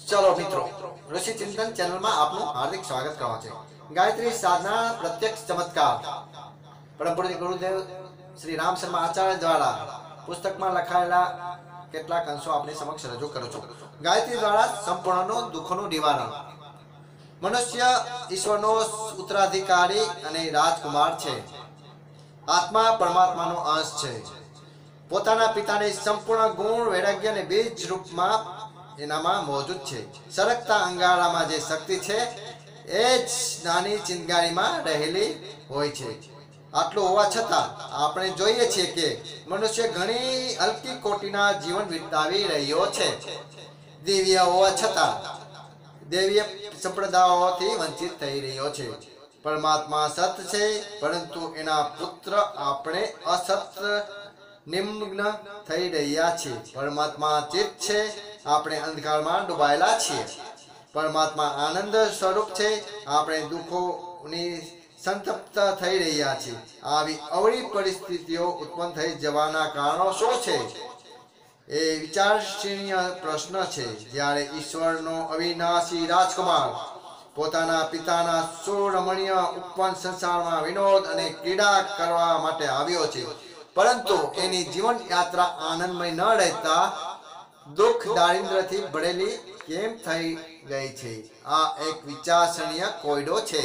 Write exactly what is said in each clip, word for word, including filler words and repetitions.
चलो मित्रों, ऋषि चिंतन चैनल में आपનું हार्दिक स्वागत करो छे। गायत्री साधना प्रत्यक्ष चमत्कार परम पूज्य गुरुदेव श्री राम शर्मा आचार्य द्वारा पुस्तक में लखाયેલા કેટલાક અંશો આપની સમક્ષ રજૂ કરું છું। ગાયત્રી દ્વારા સંપૂર્ણનો દુઃખોનું નિવારણ। મનુષ્ય ઈશ્વરનો ઉત્તરાધિકારી અને રાજકુમાર છે। આત્મા પરમાત્માનો અંશ છે। પોતાના પિતાને સંપૂર્ણ ગુણ વૈરાગ્ય અને બીજ રૂપમાં એનામાં મौजूद છે। સરકતા અંગારામાં જે શક્તિ છે એ જ નાની ચિનગારીમાં રહેલી હોય છે। આટલું હોવા છતાં આપણે જોઈએ છીએ કે મનુષ્ય ઘણી હલકી કોટીના જીવન વિતાવી રહ્યો છે। દિવ્ય હોવા છતાં દેવીય સંપ્રદાયોથી વંચિત થઈ રહ્યો છે। પરમાત્મા સત છે, પરંતુ એના પુત્ર આપણે અસત નિમ્ન થઈ રહ્યા છીએ। પરમાત્મા ચિત્ત છે, આપણે અંધકારમાં ડૂબાયેલા છીએ। પરમાત્મા આનંદ સ્વરૂપ છે, આપણે દુઃખોની સંતપ્ત થઈ રહ્યા છીએ। આવી અવળી પરિસ્થિતિઓ ઉત્પન્ન થઈ જવાના કારણો શું છે એ વિચારશીય પ્રશ્ન છે। જ્યારે ઈશ્વરનો અવિનાશી રાજકુમાર પોતાના પિતાના સુરમણીય ઉપવન સંસારમાં વિનોદ અને ક્રીડા કરવા માટે આવ્યો છે, પરંતુ એની જીવન યાત્રા આનંદમય ન રહેતા दुख दारिद्र थी भरेली केम थई गई छे। आ एक विचारसरणीय कोयडो छे।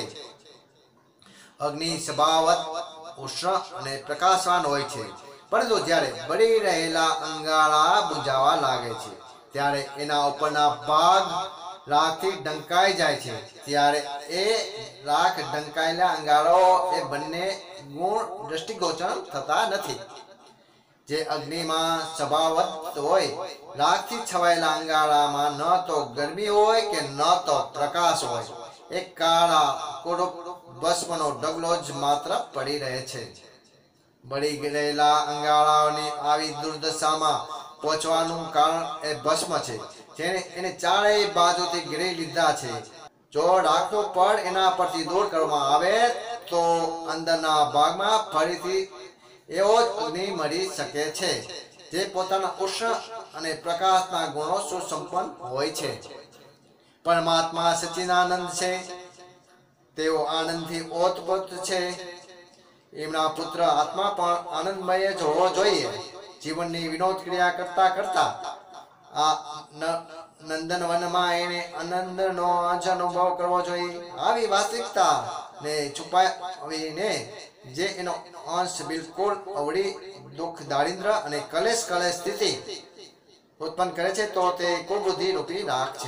अग्नि स्वभावत उष्ण अने प्रकाशवान होय छे, परंतु ज्यारे बળી રહેલા અંગારા બુજાવા લાગે છે ત્યારે એના ઉપરના ભાગ રાખથી ઢંકાઈ જાય છે। ત્યારે એ રાખ ઢંકાયેલા અંગારો એ બંને ગુણ દ્રષ્ટિગોચર થતા નથી। जे अग्नि में स्वभावत होय, राख थी छवायेला अंगारा में न तो गर्मी होय के न तो प्रकाश होय। एक काळा कोड़ो भस्मनो डगलो ज मात्र पड़ी रहे छे। बળી गયેલા अंगाराओनी आवी दुर्दशामां पहोंचवानुं कारण ए भस्म छे, जेने एने चारेय बाजुथी घेरी लीधा छे। जो राखनो पड़ एना परथी दूर करवामां आवे तो अंदरना भागमां फरीथी एवो अग्नि मळी शके छे, जे पोताना उष्ण अने प्रकाशना गुणो सुसंपन्न होय छे। परमात्मा सच्चिदानंद छे, तेओ आनंदथी ओतप्रोत छे। एमना पुत्र आत्मा पण आनंदमय ज होवो जोईए। जीवननी विनोद क्रिया करता करता आ नंदनवનમાં એને આનંદનો જ અનુભવ કરવો જોઈએ। આવી વાસ્તવિકતા ને છુપાવીને જે એનો અંશ બિલકુલ અવળી દુઃખ દારિદ્ર અને કલેશ કલેશ સ્થિતિ ઉત્પન્ન કરે છે તો તે કુબુદ્ધિ રૂપી રાખ છે।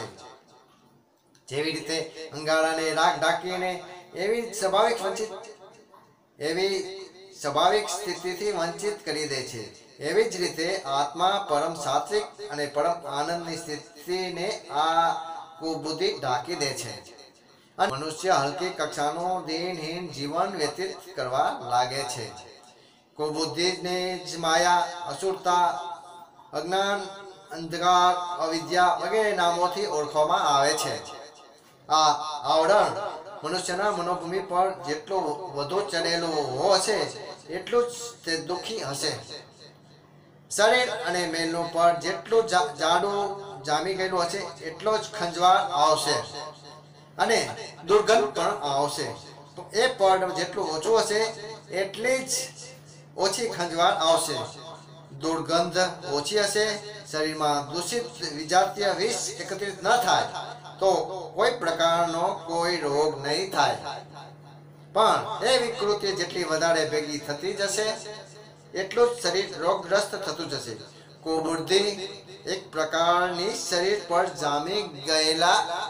જેવી રીતે અંગારાને રાખ ઢાંકીને એવી સ્વાભાવિક વંચિત એવી સ્વાભાવિક સ્થિતિથી વંચિત કરી દે છે, એવી જ રીતે આત્મા પરમ સાત્વિક અને પરમ આનંદની સ્થિતિને આ કુબુદ્ધિ ઢાંકી દે છે। मनुष्य हल्की कक्षानो दीनहीन जीवन व्यतीत करवा लागे छे। कुबुद्धि ने ज माया, असुरता, अज्ञान, अंधकार, अविद्या वगैरह नामोथी ओळखवामां आवे छे। आ आवरण मनुष्यना मनोभूमि पर जेटलो वधु चढ़ेलो हशे एटલું જ તે दुखी हशे। शरीर अने मेलनो पर जेटલું जाडू जामी गયેલું हशे एटलो ज खंजवाळ आवशे અને દુર્ગંધ પણ આવશે। તો એ પડ જેટલું ઓછું હશે એટલી જ ઓછી ખંજવાળ આવશે। દુર્ગંધ ઓછી હશે, શરીરમાં દૂષિત વિજાતીય વિષ એકત્રિત ન થાય તો કોઈ પ્રકારનો કોઈ રોગ નહીં થાય, પણ એ વિકૃતિ જેટલી વધારે ભેગી થતી જશે એટલું જ શરીર રોગગ્રસ્ત થતું જશે। કુબુદ્ધિ એક પ્રકારની શરીર પર જામી ગયેલા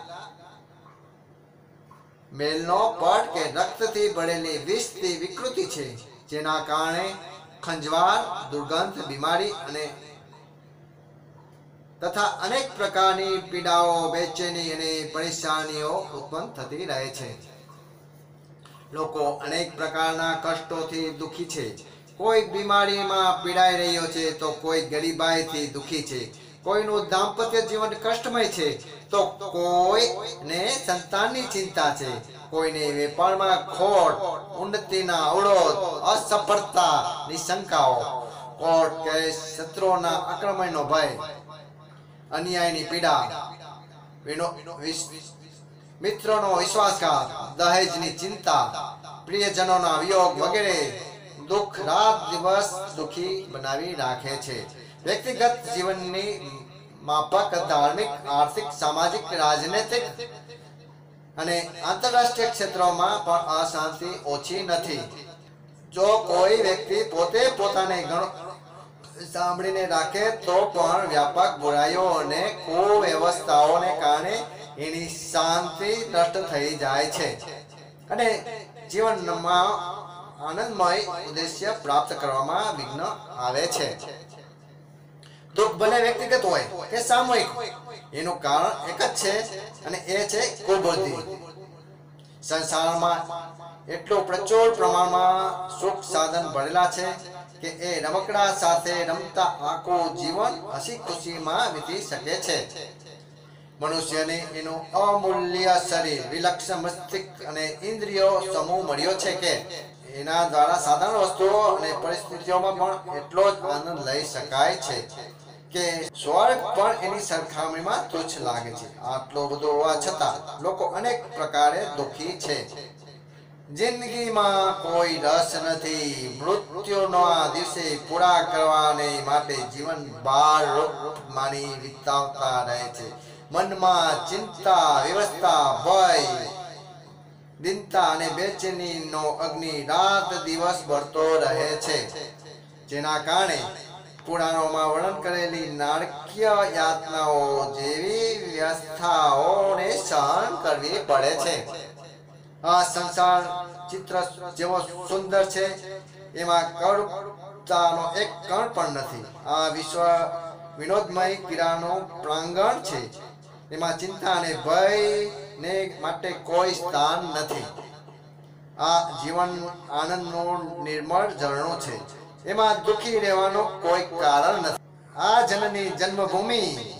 मेलनो पट के रक्त थी भरेली विष थी विकृति छे, जेना कारणे खंजवाळ, दुर्गंध, बीमारी अने तथा अनेक प्रकारनी पीड़ाओ, बेचैनी अने परेशानीओ उत्पन्न थती रहे छे। लोको अनेक प्रकारना कष्टोथी दुखी छे। कोई बीमारी में पीड़ाई रह्यो छे तो कोई गरीबाई थी दुखी छे। कोईनु दाम्पत्य जीवन कष्टमय छे तो कोईने संताननी चिंता छे। कोईने वेपारमां खोट, उन्नतिना अवरोध, असफलतानी शंकाओ, कोर्ट केस, शत्रुओना आक्रमणनो भय, अन्यायनी पीड़ा, વિનો મિત્રોનો વિશ્વાસઘાત, દહેજની ચિંતા, પ્રિયજનોના વિયોગ વગેરે દુઃખ રાત દિવસ દુઃખી બનાવી રાખે છે. વ્યક્તિગત જીવનની માફક ધાર્મિક, આર્થિક, સામાજિક, રાજનૈતિક અને આંતરરાષ્ટ્રીય ક્ષેત્રોમાં પણ અશાંતિ ઓછી નથી. જો કોઈ વ્યક્તિ પોતે પોતાને ઘણો સાંભળીને રાખે તો પણ વ્યાપક બુરાઈઓ અને કુવ્યવસ્થાઓને કારણે એની શાંતિ નષ્ટ થઈ જાય છે અને જીવનમાં આનંદમય ઉદ્દેશ્ય પ્રાપ્ત કરવામાં વિઘ્ન આવે છે. દુઃખ ભલે વ્યક્તિગત હોય કે સામૂહિક, એનું કારણ એક જ છે અને એ છે કુબુદ્ધિ. સંસારમાં એટલું પ્રચુર પ્રમાણમાં સુખ સાધન ભરેલા છે કે એ રમકડા સાથે રમતા આખું જીવન હસી ખુશીમાં વીતી શકે છે. મનુષ્યને એનું અમૂલ્ય શરીર, વિલક્ષણ મસ્તિષ્ક અને ઇન્દ્રિયો સમૂહ મળ્યો છે કે એના દ્વારા સાધારણ વસ્તુઓ અને પરિસ્થિતિઓમાં પણ એટલો જ આનંદ લઈ શકાય છે કે સ્વર્ગ પણ એની સરખામણીમાં તુચ્છ લાગે છે. આટલો બધો હોવા છતાં લોકો અનેક પ્રકારે દુઃખી છે. જિંદગીમાં કોઈ રસ નથી. મૃત્યુના દિવસે પૂરા કરવાને માટે જીવન બાળરૂપ માની વિતાવતા રહે છે. મનમાં ચિંતા, વ્યવસ્થા, ભય, દિનતા અને બેચેનીનો અગ્નિ રાત દિવસ બળતો રહે છે, જેના કારણે પુરાણોમાં વર્ણન કરેલી નારકીય યાતનાઓ જેવી વ્યવસ્થાઓને સહન કરવી પડે છે. આ સંસાર ચિત્ર જેવો સુંદર છે એમાં કરુણતાનો એક કણ પણ નથી. આ વિશ્વ વિનોદમય ક્રીડાનું પ્રાંગણ છે. એમાં ચિંતા અને ભયને માટે કોઈ સ્થાન નથી. આ જીવન આનંદનું નિર્મળ ઝરણું છે. એમાં દુઃખી રહેવાનું કોઈ કારણ નથી. આ જનની જન્મભૂમિ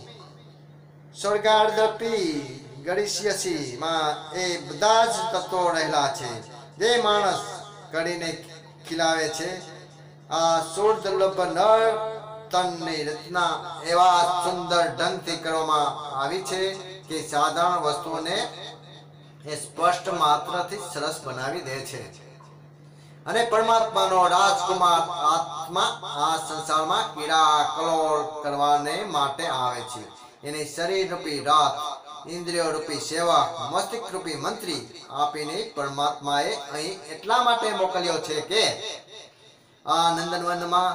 સ્વર્ગાદપી ગરિષ્યસી માં એ બધા જ તત્વો રહેલા છે જે માણસ કરીને ખીલાવે છે. આ સુરદુર્લભ નર તનની રચના એવા સુંદર ઢંગથી કરવામાં આવી છે કે સાધારણ વસ્તુઓને એ સ્પષ્ટ માત્રથી સરસ બનાવી દે છે. અને પરમાત્માનો રાજકુમાર આત્મા આ સંસારમાં કીડા કલોળ કરવાને માટે આવે છે. એને શરીર રૂપી રાત, ઇન્દ્રિયો રૂપી સેવા, મસ્તિષ્ક રૂપી મંત્રી આપીને પરમાત્માએ અહીં એટલા માટે મોકલ્યો છે કે આ નંદનવનમાં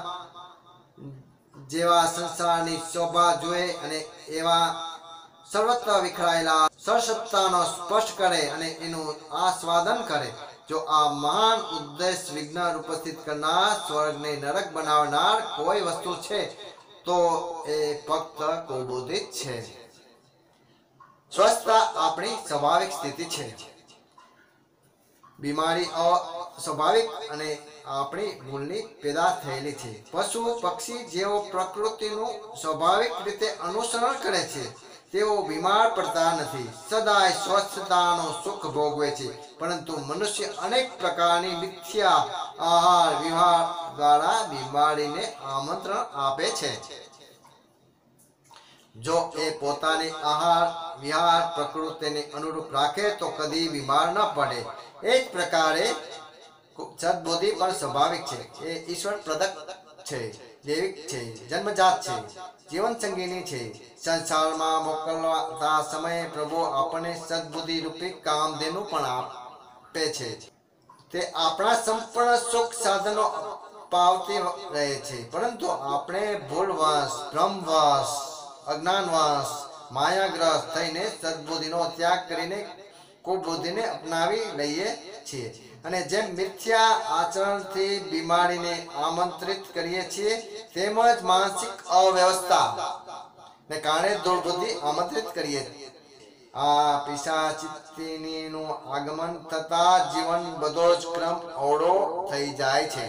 જેવા સંસારની શોભા જોએ અને એવા સર્વત્ર વિખરાયેલા સરસત્તાનો સ્પર્શ કરે અને એનું આસ્વાદન કરે. જો આ મહાન ઉદ્દેશ વિઘ્ન ઉપસ્થિત કરનાર, સ્વર્ગને નરક બનાવનાર કોઈ વસ્તુ છે તો એ ફક્ત કુબુદ્ધિ છે. સ્વસ્થતા આપણી સ્વાભાવિક સ્થિતિ છે. બીમારી અસ્વાભાવિક અને આપણી ભૂલની પેદા થયેલી છે. પશુ પક્ષી જેઓ પ્રકૃતિનું સ્વાભાવિક રીતે અનુસરણ કરે છે તેઓ બીમાર પડતા નથી, સદાય સ્વસ્થતાનું સુખ ભોગવે છે. પરંતુ મનુષ્ય અનેક પ્રકારની મિથ્યા આહાર વિહાર દ્વારા બીમારીને આમંત્રણ આપે છે. જો એ પોતાની આહાર વિહાર પ્રકૃતિને અનુરૂપ રાખે તો કદી બીમાર ન પડે. એ જ પ્રકારે સદબુદ્ધિ પણ સ્વાભાવિક છે. એ ઈશ્વર પ્રદત્ત છે, દૈવિક છે, જન્મજાત છે, જીવન સંગીની છે. સંસારમાં મોકલતા સમયે પ્રભુ આપણને સદબુદ્ધિ રૂપી કામધેનુ પણ આપે છે. તે આપણા સંપૂર્ણ સુખ સાધનો પાવતી રહે છે. પરંતુ આપણે ભૂલવશ, ભ્રમવશ, અજ્ઞાનવશ, માયાગ્રસ્ત થઈને સદબુદ્ધિનો ત્યાગ કરીને કુબુદ્ધિને અપનાવી લઈએ છીએ અને જેમ મિથ્યા આચરણથી બીમારીને આમંત્રિત કરીએ છીએ તેમજ માનસિક અવ્યવસ્થા ને કારણે દુર્બુદ્ધિ આમંત્રિત કરીએ. આ પિશાચીનું આગમન થતા જીવન બધો જ ક્રમ અવળો થઈ જાય છે.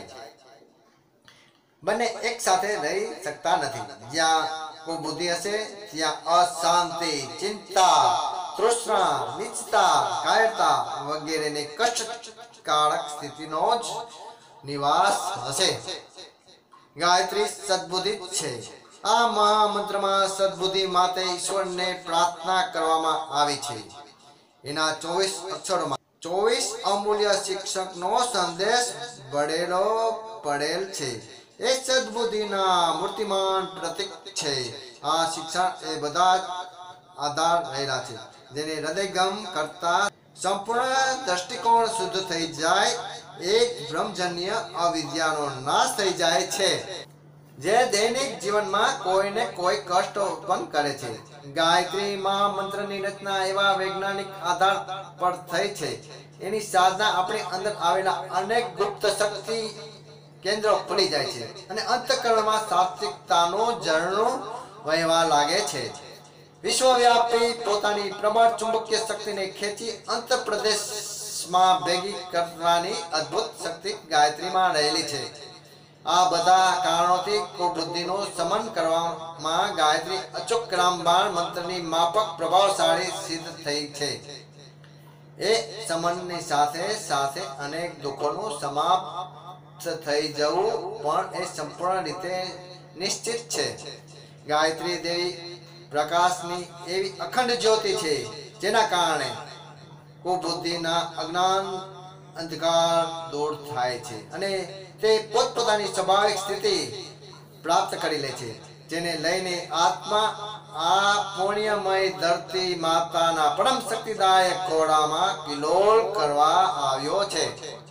બંને એક સાથે રહી શકતા નથી. જ્યાં કુબુદ્ધિ હશે ત્યાં અશાંતિ, ચિંતા, તૃષ્ણા, નીચતા, કાયરતા વગેરેને કષ્ટકારક સ્થિતિનો જ નિવાસ હશે. ગાયત્રી સદબુદ્ધિ છે. આ મહામંત્રમાં સદબુદ્ધિ માટે ઈશ્વરને પ્રાર્થના કરવામાં આવી છે. એના ચોવીસ અક્ષરોમાં ચોવીસ અમૂલ્ય શિક્ષકનો સંદેશ બળેલો પડેલ છે. એ સદબુદ્ધિના મૂર્તિમાન પ્રતીક છે. આ શિક્ષણ એ બધા આધાર રહેલા છે, જેને હૃદયગમ કરતા સંપૂર્ણ દ્રષ્ટિકોણ શુદ્ધ થઈ જાય, એક બ્રહ્મજન્ય અવિદ્યાનો નાશ થઈ જાય છે, જે દૈનિક જીવનમાં કોઈને કોઈ કષ્ટ ઉત્પન્ન કરે છે. ગાયત્રી મહામંત્રની રચના એવા વૈજ્ઞાનિક આધાર પર થઈ છે. એની સાધના આપણી અંદર આવેલા અનેક ગુપ્ત શક્તિ કેન્દ્રો ખુલી જાય છે અને અંતઃકરણમાં સાત્વિકતાનું ઝરણું વહેવા લાગે છે. વિશ્વવ્યાપી પોતાની પ્રબળ ચુંબકીય શક્તિને ખેંચી અંતઃપ્રદેશમાં ભેગી કરવાની અદ્ભુત શક્તિ ગાયત્રીમાં રહેલી છે. આ બધા કારણોથી કુબુદ્ધિનું શમન કરવામાં ગાયત્રી અચૂક રામબાણ મંત્રની માફક પ્રભાવશાળી સિદ્ધ થઈ છે. એ શમનની સાથે સાથે અનેક દુઃખોનું સમાપ્ત થઈ જવું પણ એ સંપૂર્ણ રીતે નિશ્ચિત છે. ગાયત્રી દેવી પ્રકાશની એવી અખંડ જ્યોતિ છે, જેના કારણે કુબુદ્ધિના અજ્ઞાન અંધકાર દૂર થાય છે અને તે પોતપોતાની સ્વાભાવિક સ્થિતિ પ્રાપ્ત કરી લે છે, જેને લઈને આત્મા આ પુણ્યમય ધરતી માતાના પરમ શક્તિદાયક ખોળામાં કિલોલ કરવા આવ્યો છે.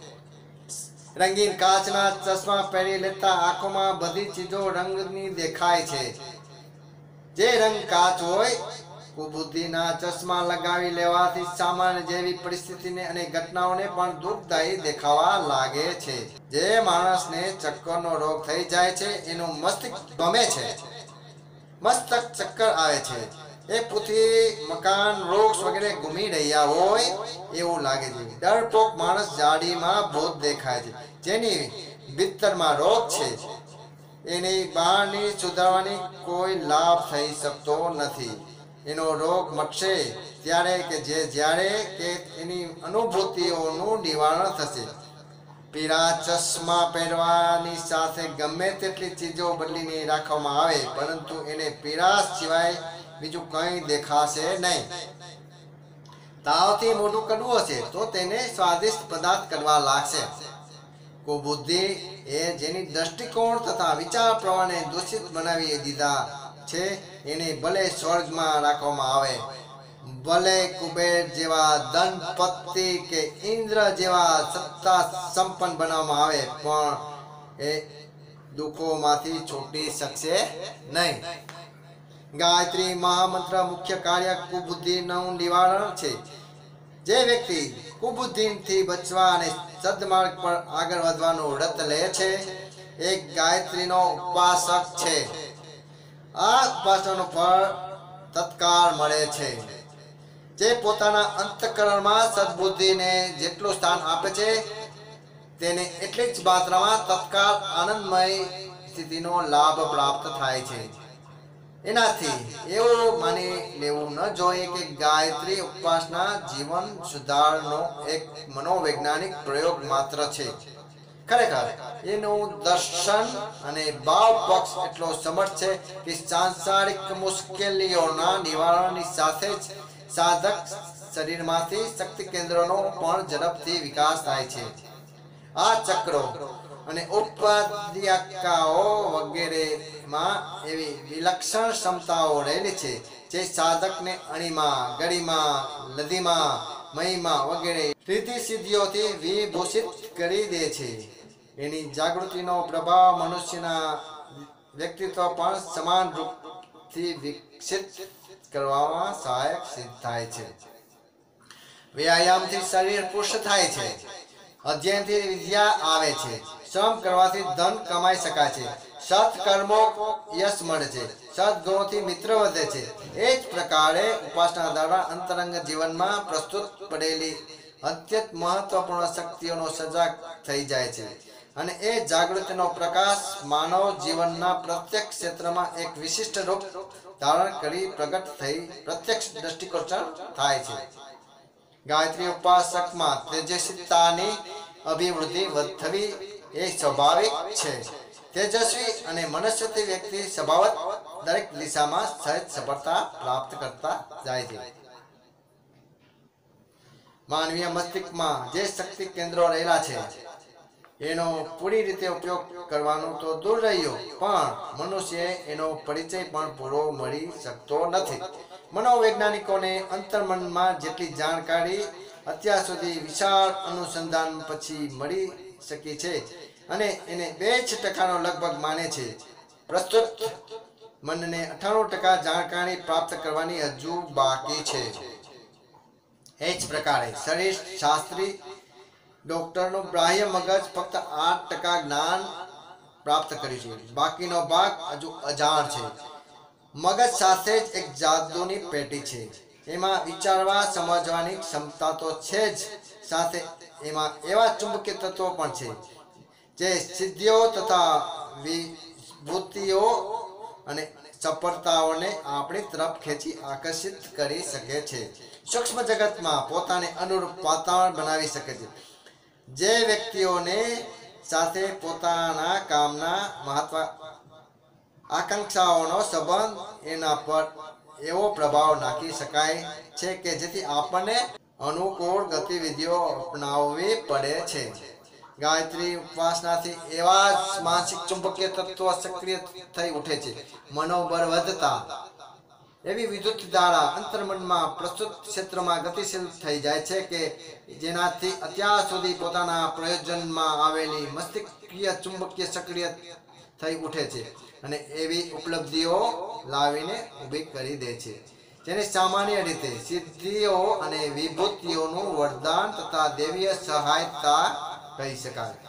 રંગીન કાચના ચશ્મા પહેરી લેતા આંખોમાં બધી ચીજો રંગની દેખાય છે. જે રંગ કાચ હોય, કુબુદ્ધિના ચશ્મા લગાવી લેવાથી સામાન્ય જેવી પરિસ્થિતિને અને ઘટનાઓને પણ દુઃખદાયી દેખાવા લાગે છે. જે માણસને ચક્કરનો રોગ થઈ જાય છે, એનું મસ્તિષ્ક ગમે છે, મસ્તક ચક્કર આવે છે, એ પૃથ્વી મકાન વૃક્ષ વગેરે ઘૂમી રહ્યા હોય એવું લાગે છે. ડરપોક માણસ જાડીમાં ભૂત દેખાય છે, જેની ભીતરમાં રોગ છે. એની બહારની સુધારવાની કોઈ લાભ થઈ શકતો નથી. એનો રોગ મટશે ત્યારે કે જે જ્યારે કે એની અનુભૂતિઓનું નિવારણ થશે. પીળા ચશ્મા પહેરવાની સાથે ગમે તેટલી ચીજો બદલીને રાખવામાં આવે, પરંતુ એને પીળા સિવાય બીજું કંઈ દેખાશે નહીં. તાવથી મોઢું કડવું હશે તો તેને સ્વાદિષ્ટ પદાર્થ કરવા લાગશે. કુબુદ્ધિ એ જેની દ્રષ્ટિકોણ તથા વિચાર પ્રવાહને દૂષિત બનાવી દીધા છે, એને ભલે સ્વર્ગમાં રાખવામાં આવે, ભલે કુબેર જેવા ધનપતિ કે ઇન્દ્ર જેવા સત્તા સંપન્ન બનાવવામાં આવે, પણ એ દુઃખોમાંથી છૂટી શકશે નહીં. ગાયત્રી મહામંત્ર મુખ્ય કાર્ય કુબુદ્ધિનું નિવારણ છે. જે વ્યક્તિ કુબુદ્ધિથી બચવા અને સદમાર્ગ પર આગળ વધવાનું વ્રત લે છે, એ ગાયત્રીનો ઉપાસક છે. આ ઉપાસનાનું ફળ તત્કાળ મળે છે. જે પોતાના અંતઃકરણમાં સદબુદ્ધિને જેટલું સ્થાન આપે છે, તેને એટલી જ માત્રામાં તત્કાળ આનંદમય સ્થિતિનો લાભ પ્રાપ્ત થાય છે. એનાથી એવું માની લેવું ન જોઈએ કે ગાયત્રી ઉપાસના જીવન સુધારનો એક મનોવૈજ્ઞાનિક પ્રયોગ માત્ર છે. ખરેખર એનું દર્શન અને ભાવ પક્ષ એટલો સમર્થ છે કે સાંસારિક મુશ્કેલીઓના નિવારણની સાથે જ સાધક શરીરમાંથી શક્તિ કેન્દ્રોનો પણ ઝડપથી વિકાસ થાય છે. આ ચક્રો અને ઉપાધ્યાયકાઓ વગેરેમાં એવી વિલક્ષણ ક્ષમતાઓ રહેલી છે, જે સાધકને અણીમાં, ગળીમાં, લધીમાં, મહીમાં વગેરે રીતિ સિદ્ધિઓથી વિભૂષિત કરી દે છે. એની જાગૃતિનો પ્રભાવ મનુષ્યના વ્યક્તિત્વ પણ સમાન રૂપથી વિકસિત કરવામાં સહાયક સિદ્ધ થાય છે. વ્યાયામથી શરીર પુષ્ટ થાય છે, અધ્યયનથી વિદ્યા આવે છે, શ્રમ કરવાથી ધન કમાઈ શકાય છે, સત્કર્મો યશ મળે છે, સદગુણોથી મિત્ર વધે છે. એ જ પ્રકારે ઉપાસના દ્વારા અંતરંગ જીવનમાં પ્રસ્તુત પડેલી અત્યંત મહત્વપૂર્ણ શક્તિઓનો સજાગ થઈ જાય છે અને એ જાગૃતિનો પ્રકાશ માનવ જીવનના પ્રત્યેક ક્ષેત્રમાં એક વિશિષ્ટ રૂપ ધારણ કરી પ્રગટ થઈ પ્રત્યક્ષ દ્રષ્ટિગોચર થાય છે. ગાયત્રી ઉપાસકમાં તેજસ્વીતાની અભિવૃદ્ધિ થવી એ સ્વાભાવિક છે. તેજસ્વી અને મનસ્વી વ્યક્તિ સ્વભાવત દરેક દિશામાં સહેજ સફળતા પ્રાપ્ત કરતા જાય છે. માનવીય મસ્તિષ્કમાં જે શક્તિ કેન્દ્રો રહેલા છે એનો પૂરી રીતે ઉપયોગ કરવાનો તો દૂર રહ્યો, પણ મનુષ્યએ એનો પરિચય પણ પૂરો મળી શકતો નથી. મનોવૈજ્ઞાનિકોને અંતર્મનમાં જેટલી જાણકારી અત્યાર સુધી વિશાળ અનુસંધાન પછી મળી શકી છે અને એને બે જ ટકાનો લગભગ માને છે. પ્રસ્તુત મનને અઠ્ઠાણું ટકા જાણકારી પ્રાપ્ત કરવાની હજુ બાકી છે. એ જ પ્રકારે શરીર શાસ્ત્રી ડોક્ટરનું બાહ્ય મગજ ફક્ત આઠ ટકા જ્ઞાન પ્રાપ્ત કર્યું છે, બાકીનો ભાગ હજુ અજાણ છે. મગજ સાથે જ એક જાદુની પેટી છે. એમાં વિચારવા સમજવાની ક્ષમતા તો છે જ, સાથે એમાં એવા ચુંબકીય તત્વો પણ છે જે સિદ્ધિઓ તથા વિભૂતિઓ અને સફળતાઓને આપણી તરફ ખેંચી આકર્ષિત કરી શકે છે. સૂક્ષ્મ જગતમાં પોતાને અનુરૂપ વાતાવરણ બનાવી શકે છે. જે વ્યક્તિઓને સાથે પોતાના કામના મહત્વ આકાંક્ષાઓનો સંબંધ એના પર એવો પ્રભાવ નાખી શકાય છે કે જેથી આપણને અનુકૂળ ગતિવિધિઓ અપનાવવી પડે છે. ગાયત્રી ઉપાસનાથી એવા જ માનસિક ચુંબકીય તત્વો સક્રિય થઈ ઉઠે છે. મનોબળ વધતા એવી વિદ્યુત ધારા અંતર્મનમાં પ્રસ્તુત ક્ષેત્રમાં ગતિશીલ થઈ જાય છે કે જેનાથી અત્યાર સુધી પોતાના પ્રયોજનમાં આવેલી મસ્તિષ્કીય ચુંબકીય સક્રિય થઈ ઉઠે છે અને એવી ઉપલબ્ધિઓ લાવીને ઊભી કરી દે છે જેને સામાન્ય રીતે સિદ્ધિઓ અને વિભૂતિઓનું વરદાન તથા દેવીય સહાયતા કહી શકાય.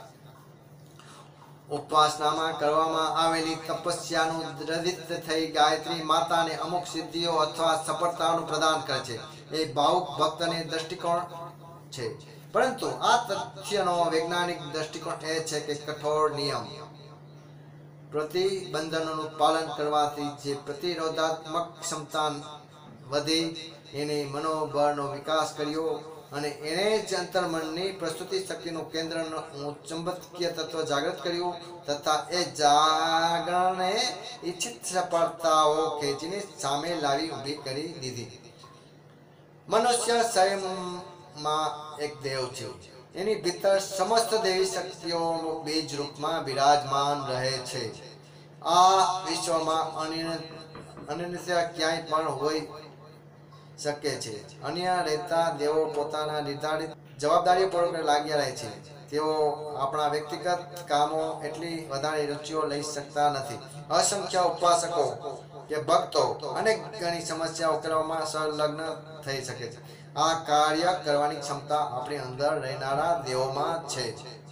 ઉપાસનામાં કરવામાં આવેલી તપસ્યાનું દ્રવિત થઈ ગાયત્રી માતાને અમુક સિદ્ધિઓ અથવા સફળતાનું પ્રદાન કરે છે. એ ભાવુક ભક્તની દ્રષ્ટિકોણ છે, પરંતુ આ તથ્યનો વૈજ્ઞાનિક દ્રષ્ટિકોણ એ છે કે કઠોર નિયમ પ્રતિબંધનોનું પાલન કરવાથી જે પ્રતિરોધાત્મક ક્ષમતા વધી, એને મનોબળનો વિકાસ કર્યો અને એને જ અંતર્મનની પ્રસ્તુતિ શક્તિનું કેન્દ્રનું ચુંબકીય તત્વ જાગૃત કર્યું તથા એ જાગરણે ઈચ્છિત સફળતાઓ ખેંચીને સામે લાવી ઊભી કરી દીધી. મનુષ્ય સ્વયંમાં એક દેવ છે. એની ભીતર સમસ્ત દેવી શક્તિઓ બીજ રૂપમાં બિરાજમાન રહે છે. આ વિશ્વમાં અનન્ય ક્યાંય પણ હોય શકે છે. અન્ય રહેતા દેવો પોતાના નિર્ધારિત જવાબદારીપૂર્વક લાગ્યા રહે છે. તેઓ આપણા વ્યક્તિગત કામો એટલી વધારે રુચિઓ લઈ શકતા નથી. અસંખ્ય ઉપાસકો કે ભક્તો અનેક ઘણી સમસ્યાઓ ઉકેલવામાં સંલગ્ન થઈ શકે છે. આ કાર્ય કરવાની ક્ષમતા આપણી અંદર રહેનારા દેવોમાં છે.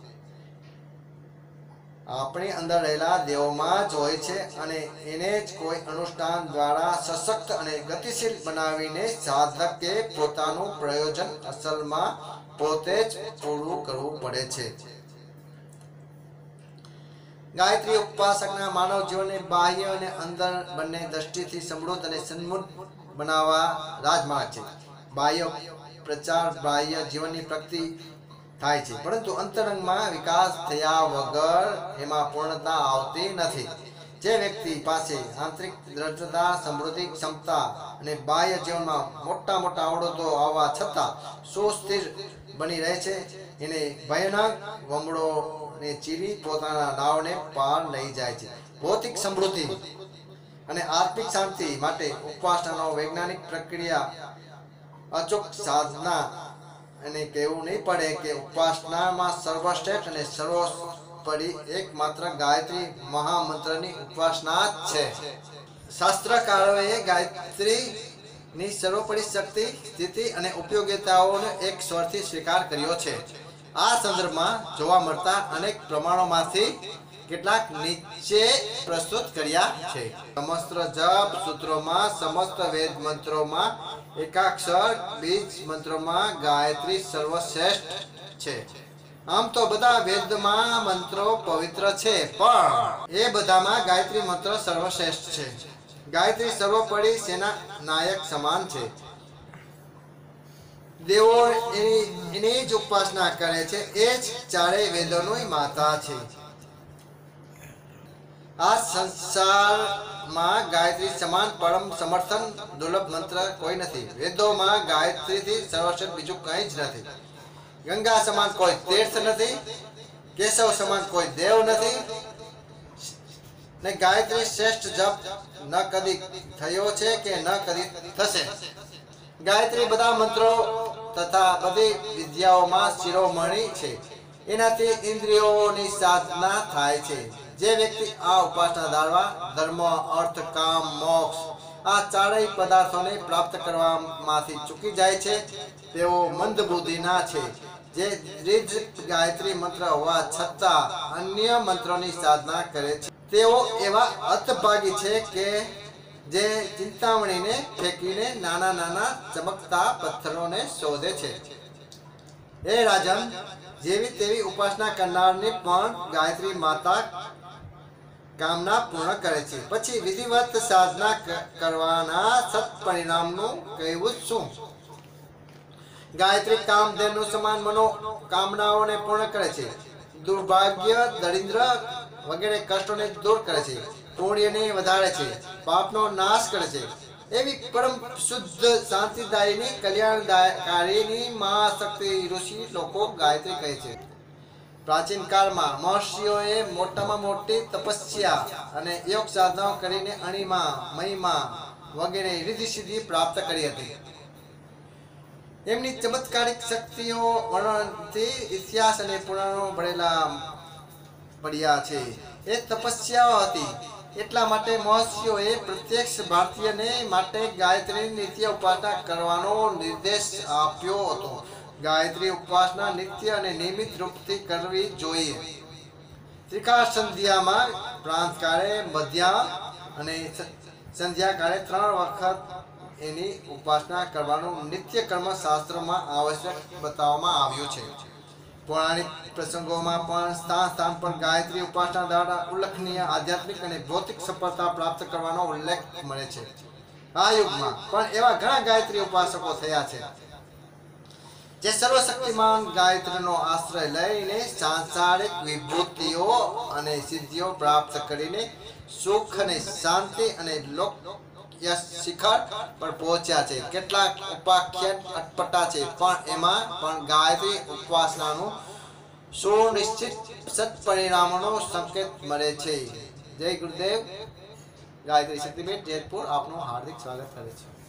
આપણી અંદર રહેલા દેવોમાં જ હોય છે અને એને જ કોઈ અનુષ્ઠાન દ્વારા સશક્ત અને ગતિશીલ બનાવીને સાધકે પોતાનું પ્રયોજન અસલમાં પોતે જ પૂરું કરવું પડે છે. ગાયત્રી ઉપાસકના માનવ જીવનને બાહ્ય અને અંદર બંને દ્રષ્ટિથી સમૃદ્ધ અને સન્મુખ બનાવવા રાજમાર્ગ છે. બાહ્ય પ્રચાર બાહ્ય જીવનની પ્રગતિ થાય છે, પરંતુ અંતરંગમાં વિકાસ થયા વગર એમાં પૂર્ણતા આવતી નથી. જે વ્યક્તિ પાસે આંતરિક દ્રઢતા, સમૃદ્ધિ, ક્ષમતા અને બાહ્ય જીવનમાં મોટા મોટા અવરોધો આવવા છતાં સુસ્થિર બની રહે છે, એને ભયાનક વમળોને ચીરી પોતાના નાવને પાર લઈ જાય છે. ભૌતિક સમૃદ્ધિ અને આત્મિક શાંતિ માટે ઉપાસનાનો વૈજ્ઞાનિક પ્રક્રિયા અચૂક સાધના અને કહેવું નહીં પડે કે ઉપાસનામાં સર્વશ્રેષ્ઠ અને સર્વોપરી એકમાત્ર ગાયત્રી મહામંત્રની ઉપાસના જ છે. શાસ્ત્રકારોએ ગાયત્રીની સર્વોપરી શક્તિ, સ્થિતિ અને ઉપયોગિતાઓનો એક સ્વરથી સ્વીકાર કર્યો છે. આ સંદર્ભમાં જોવા મળતા અનેક પ્રમાણોમાંથી કેટલાક નીચે પ્રસ્તુત કર્યા છે. સમસ્ત જપ સૂત્રોમાં, સમસ્ત વેદ મંત્રોમાં, એકાક્ષર બીજ મંત્રોમાં ગાયત્રી સર્વશ્રેષ્ઠ છે. આમ તો બધા વેદમાં મંત્રો પવિત્ર છે, પણ એ બધામાં ગાયત્રી મંત્ર સર્વશ્રેષ્ઠ છે. ગાયત્રી સર્વોપરી સેના નાયક સમાન છે. દેવો એની એની જ ઉપાસના કરે છે. એ જ ચારેય વેદોની માતા છે. આ સંસાર માં ગાયત્રી સમાન પરમ સમર્થન દુર્લભ મંત્ર કોઈ નથી। વેદોમાં ગાયત્રીથી સર્વશ્રેષ્ઠ બીજું કંઈ જ નથી। ગંગા સમાન કોઈ તીર્થ નથી, કેશવ સમાન કોઈ દેવ નથી ને ગાયત્રી શ્રેષ્ઠ જપ ન કદી થયો છે કે ન કદી થશે। ગાયત્રી બધા મંત્રો તથા બધી વિદ્યાઓમાં શિરોમણી છે। એનાથી ઇન્દ્રિયોની સાધના થાય છે। જે વ્યક્તિ આ ઉપાસના દ્વારા ધર્મ, અર્થ, કામ, મોક્ષ આ ચારેય પદાર્થોને પ્રાપ્ત કરવામાંથી ચૂકી જાય છે તેઓ મંદ બુદ્ધિના છે। જે દ્વિજ ગાયત્રી મંત્ર હોવા છતાં અન્ય મંત્રોની સાધના કરે છે તેઓ એવા હતભાગી છે કે જે ચિંતામણીને ફેંકીને નાના નાના ચમકતા પથ્થરોને શોધે છે। હે રાજન, જેવી તેવી ઉપાસના કરનારની પણ ગાયત્રી માતા કામના પૂર્ણ કરે છે। પછી વિધિવત સાધના કરવાના સત્પરિણામનું કહેવું શું? ગાયત્રી કામધેનુ સમાન મનો કામનાઓને પૂર્ણ કરે છે। દુર્ભાગ્ય, દરિદ્ર વગેરે કષ્ટોને દૂર કરે છે। પુણ્યને વધારે છે, પાપનો નાશ કરે છે। એવી પરમ શુદ્ધ શાંતિદાયીની કલ્યાણકારીની મહાશક્તિ ઋષિ લોકો ગાયત્રી કહે છે। પ્રાચીન કાળમાં મહર્ષિઓએ મોટામાં મોટી તપસ્યા અને યોગ સાધનાઓ કરીને અણિમા, મહિમા વગેરે રિદ્ધિ સિદ્ધિ પ્રાપ્ત કરી હતી। એમની ચમત્કારિક શક્તિઓ વર્ણનથી ઇતિહાસ અને પુરાણો ભરેલા પડ્યા છે। એ તપસ્યાઓ હતી એટલા માટે મહર્ષિઓએ પ્રત્યક્ષ ભારતીયને માટે ગાયત્રી નિત્ય ઉપાસના કરવાનો નિર્દેશ આપ્યો હતો। ગાયત્રી ઉપાસના નિત્ય અને નિયમિત રૂપથી કરવી જોઈએ। ત્રિકાળ સંધ્યામાં પ્રાંતકાળે, મધ્યા અને સંધ્યાકાળે ત્રણ વખત એની ઉપાસના કરવાનું નિત્ય કર્મ શાસ્ત્રમાં આવશ્યક બતાવવામાં આવ્યું છે। પૌરાણિક પ્રસંગોમાં પણ સ્થાન સ્થાન પર ગાયત્રી ઉપાસના દ્વારા ઉલ્લેખનીય આધ્યાત્મિક અને ભૌતિક સફળતા પ્રાપ્ત કરવાનો ઉલ્લેખ મળે છે। આ યુગમાં પણ એવા ઘણા ગાયત્રી ઉપાસકો થયા છે જે સર્વશક્તિમાન ગાયત્રીનો આશ્રય લઈને સાંસારિક વિભૂતિઓ અને સિદ્ધિઓ પ્રાપ્ત કરીને સુખ અને શાંતિ અને લોક શિખર પર પહોંચ્યા છે। કેટલાક ઉપાખ્યાન અટપટા છે પણ એમાં પણ ગાયત્રી ઉપાસનાનું સુનિશ્ચિત સત્પરિણામોનો સંકેત મળે છે। જય ગુરુદેવ। ગાયત્રી શક્તિપીઠ જેતપુર આપનું હાર્દિક સ્વાગત કરે છે।